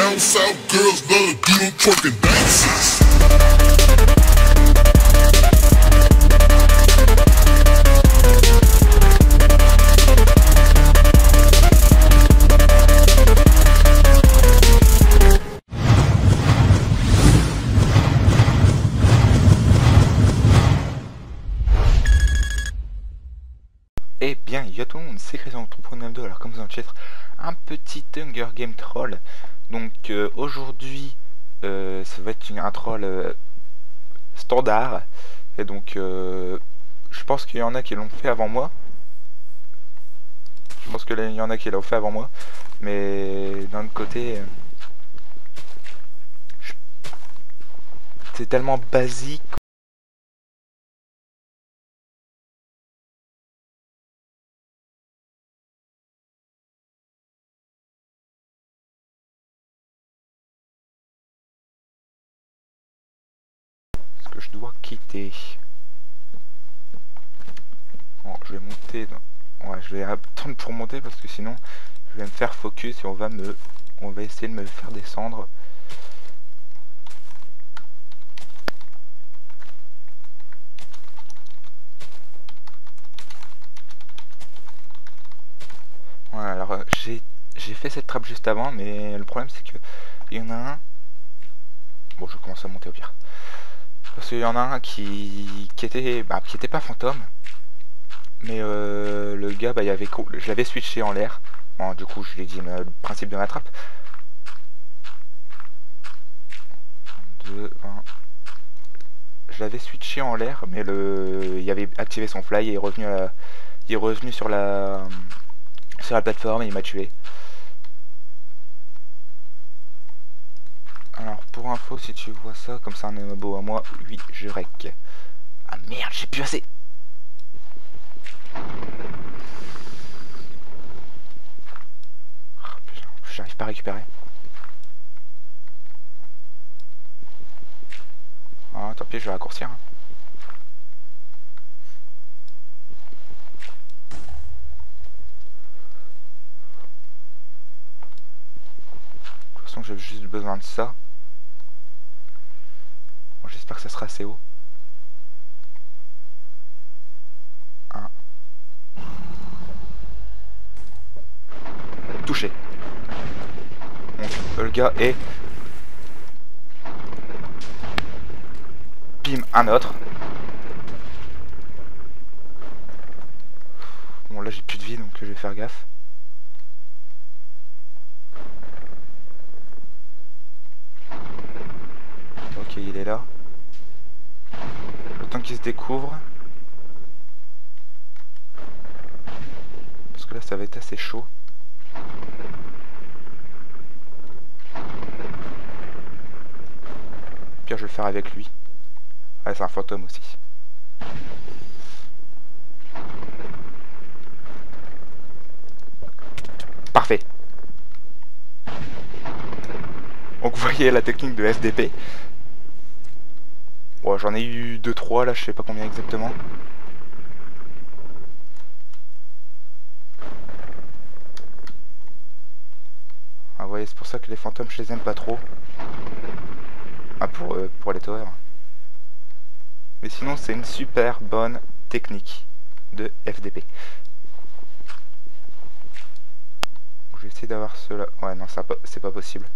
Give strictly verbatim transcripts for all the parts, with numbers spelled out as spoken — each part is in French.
Down south girls love to do them twerking dances. Eh bien, yo tout le monde, c'est Christian pour neuf deux. Alors comme vous en titre, un petit Hunger Game troll. Donc euh, aujourd'hui, euh, ça va être une, un troll euh, standard. Et donc, euh, je pense qu'il y en a qui l'ont fait avant moi. Je pense qu'il y en a qui l'ont fait avant moi. Mais d'un autre côté, euh, je... c'est tellement basique. Que je dois quitter. Bon, je vais monter dans... ouais, je vais attendre pour monter parce que sinon je vais me faire focus et on va me on va essayer de me faire descendre. Voilà, alors euh, j'ai j'ai fait cette trappe juste avant, mais le problème c'est que il y en a un. Bon, je commence à monter au pire. Parce qu'il y en a un qui, qui était bah, qui était pas fantôme, mais euh, le gars, bah, il y avait, je l'avais switché en l'air. Bon, du coup, je lui ai dit le principe de la trappe. deux, vingt. Je l'avais switché en l'air, mais le, il avait activé son fly et est revenu, à la, il est revenu sur la, sur la plateforme et il m'a tué. Alors pour info, si tu vois ça, comme ça un beau à moi, oui, je rec. Ah merde, j'ai plus assez. Oh, putain, j'arrive pas à récupérer. Ah, tant pis, je vais raccourcir. De toute façon, j'ai juste besoin de ça. Bon, j'espère que ça sera assez haut. Un. Touché. Donc, le gars est... Bim, un autre. Bon, là j'ai plus de vie, donc je vais faire gaffe. Ok, il est là. Le temps qu'il se découvre. Parce que là ça va être assez chaud. Pire, je vais le faire avec lui. Ah, c'est un fantôme aussi. Parfait. Donc vous voyez la technique de F D P. Bon, j'en ai eu deux trois là, je sais pas combien exactement. Ah, vous voyez, c'est pour ça que les fantômes je les aime pas trop. Ah, pour, euh, pour les towers. Mais sinon c'est une super bonne technique de F D P. Je vais essayer d'avoir cela. Ouais, non, c'est pas possible.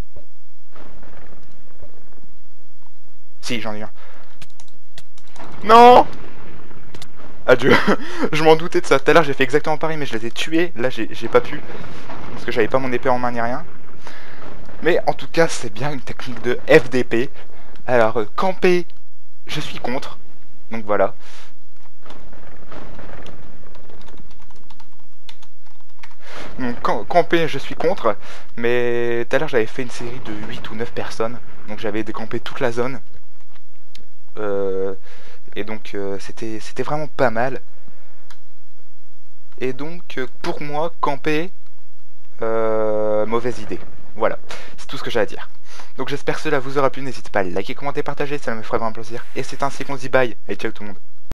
Si, j'en ai un. Non! Adieu. Je m'en doutais de ça. Tout à l'heure j'ai fait exactement pareil, mais je les ai tués. Là j'ai pas pu. Parce que j'avais pas mon épée en main ni rien. Mais en tout cas c'est bien une technique de F D P. Alors euh, camper, je suis contre. Donc voilà. Donc camper, je suis contre. Mais tout à l'heure j'avais fait une série de huit ou neuf personnes. Donc j'avais décampé toute la zone. Euh, et donc euh, c'était c'était vraiment pas mal. Et donc euh, pour moi, camper, euh, mauvaise idée. Voilà, c'est tout ce que j'ai à dire. Donc j'espère que cela vous aura plu. N'hésitez pas à liker, commenter, partager, ça me ferait vraiment plaisir. Et c'est ainsi qu'on se dit bye. Et ciao tout le monde.